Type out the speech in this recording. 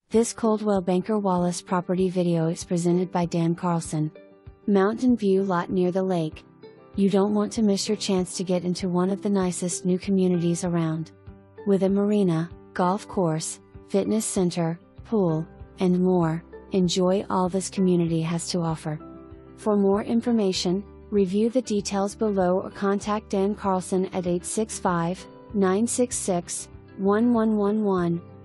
This Coldwell Banker Wallace property video is presented by Dan Carlson. Mountain view lot near the lake. You don't want to miss your chance to get into one of the nicest new communities around. With a marina, golf course, fitness center, pool, and more, enjoy all this community has to offer. For more information, review the details below or contact Dan Carlson at 865-966-1111.